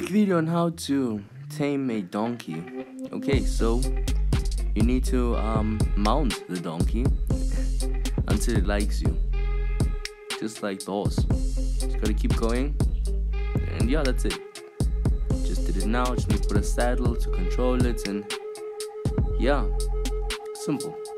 quick video on how to tame a donkey. Okay, so you need to mount the donkey until it likes you, just like the horse. Just gotta keep going, and yeah, that's it. Just did it now. Just need to put a saddle to control it, and yeah, simple.